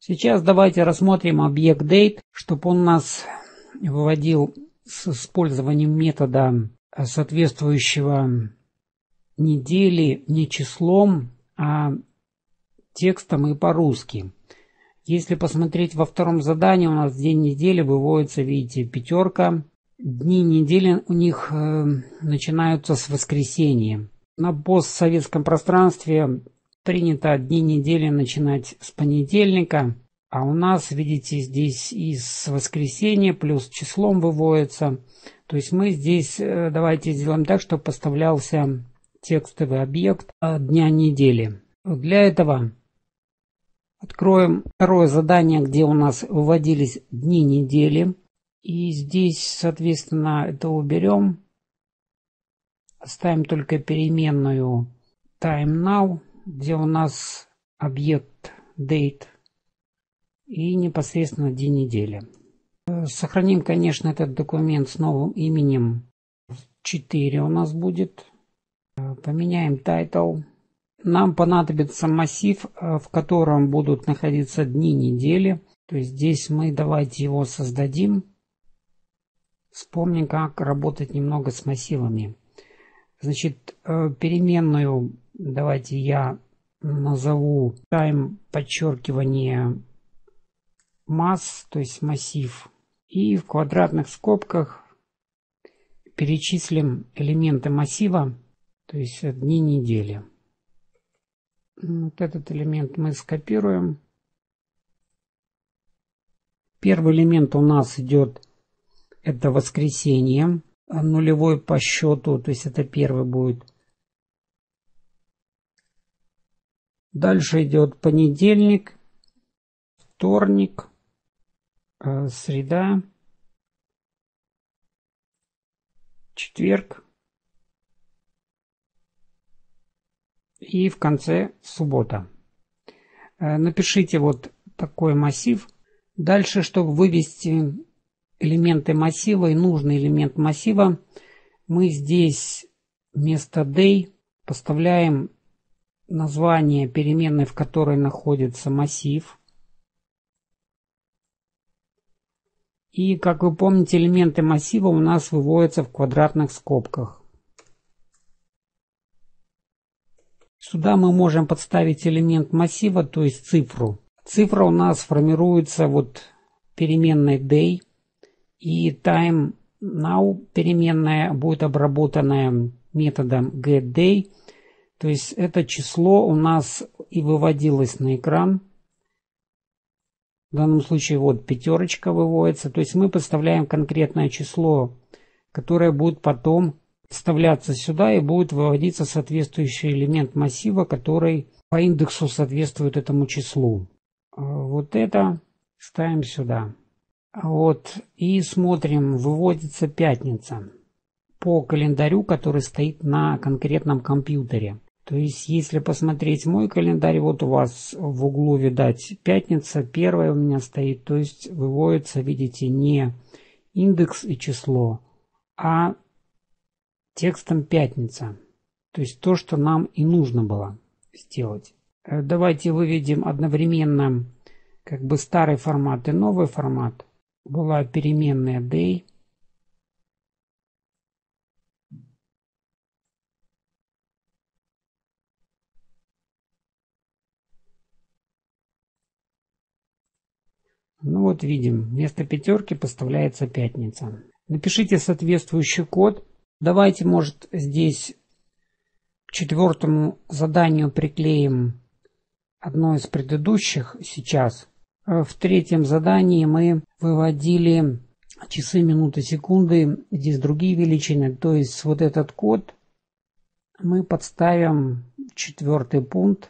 Сейчас давайте рассмотрим объект date, чтобы он нас выводил с использованием метода соответствующего недели не числом, а текстом и по-русски. Если посмотреть во втором задании, у нас день недели выводится, видите, пятерка. Дни недели у них начинаются с воскресенья. На постсоветском пространстве принято дни недели начинать с понедельника, а у нас, видите, здесь и с воскресенья плюс числом выводится. То есть мы здесь давайте сделаем так, чтобы поставлялся текстовый объект дня недели. Для этого откроем второе задание, где у нас выводились дни недели. И здесь, соответственно, это уберем. Оставим только переменную time now, где у нас объект date и непосредственно день недели. Сохраним, конечно, этот документ с новым именем. 4 у нас будет. Поменяем title. Нам понадобится массив, в котором будут находиться дни недели. То есть здесь мы давайте его создадим. Вспомним, как работать немного с массивами. Значит, переменную давайте я назову time подчеркивание масс, то есть массив. И в квадратных скобках перечислим элементы массива, то есть дни недели. Вот этот элемент мы скопируем. Первый элемент у нас идет, это воскресенье, нулевой по счету, то есть это первый будет. Дальше идет понедельник, вторник, среда, четверг и в конце суббота. Напишите вот такой массив. Дальше, чтобы вывести элементы массива и нужный элемент массива, мы здесь вместо day поставляем название переменной, в которой находится массив. И, как вы помните, элементы массива у нас выводятся в квадратных скобках. Сюда мы можем подставить элемент массива, то есть цифру. Цифра у нас формируется вот переменной day. И time now переменная будет обработанная методом getDay. То есть это число у нас и выводилось на экран. В данном случае вот пятерочка выводится. То есть мы подставляем конкретное число, которое будет потом вставляться сюда и будет выводиться соответствующий элемент массива, который по индексу соответствует этому числу. Вот это ставим сюда. Вот, и смотрим, выводится пятница по календарю, который стоит на конкретном компьютере. То есть, если посмотреть мой календарь, вот у вас в углу, видать, пятница, первая у меня стоит. То есть, выводится, видите, не индекс и число, а текстом пятница. То есть, то, что нам и нужно было сделать. Давайте выведем одновременно как бы старый формат и новый формат. Была переменная day. Ну вот видим, вместо пятерки поставляется пятница. Напишите соответствующий код. Давайте, может, здесь к четвертому заданию приклеим одно из предыдущих сейчас. В третьем задании мы выводили часы, минуты, секунды. Здесь другие величины. То есть вот этот код мы подставим четвертый пункт.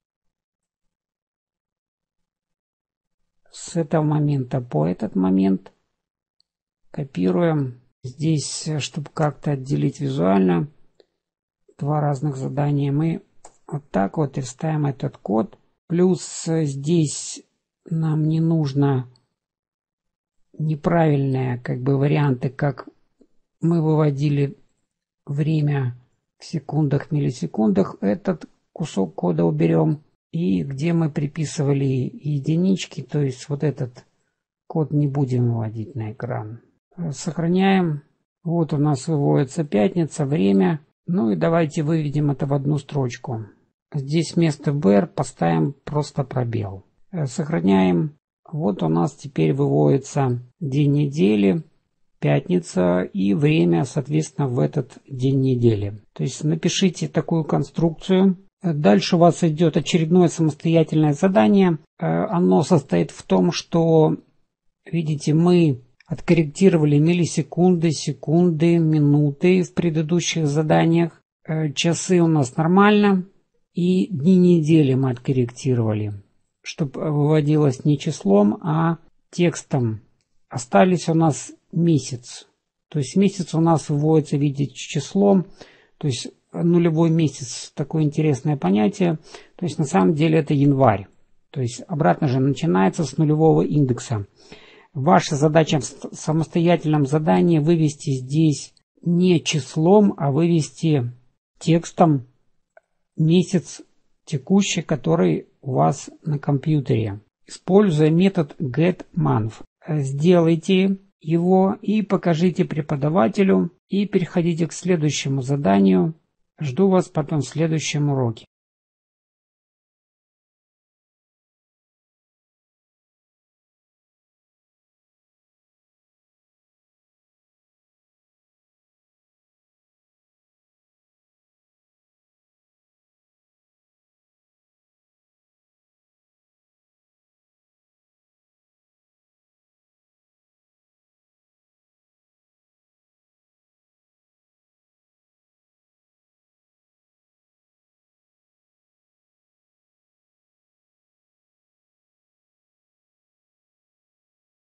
С этого момента по этот момент. Копируем. Здесь, чтобы как-то отделить визуально два разных задания, мы вот так вот и вставим этот код. Плюс здесь нам не нужно неправильные как бы варианты, как мы выводили время в секундах, миллисекундах. Этот кусок кода уберем. и где мы приписывали единички, то есть вот этот код не будем выводить на экран. Сохраняем. Вот у нас выводится пятница, время. Ну и давайте выведем это в одну строчку. Здесь вместо BR поставим просто пробел. Сохраняем. Вот у нас теперь выводится день недели, пятница и время, соответственно, в этот день недели. То есть напишите такую конструкцию. Дальше у вас идет очередное самостоятельное задание. Оно состоит в том, что, видите, мы откорректировали миллисекунды, секунды, минуты в предыдущих заданиях. Часы у нас нормально. И дни недели мы откорректировали, чтобы выводилось не числом, а текстом. Остались у нас месяц. То есть месяц у нас выводится в виде числом. То есть нулевой месяц, такое интересное понятие. То есть на самом деле это январь. То есть обратно же начинается с нулевого индекса. Ваша задача в самостоятельном задании вывести здесь не числом, а вывести текстом месяц текущий, который у вас на компьютере, используя метод getMonth. Сделайте его и покажите преподавателю, и переходите к следующему заданию. Жду вас потом в следующем уроке.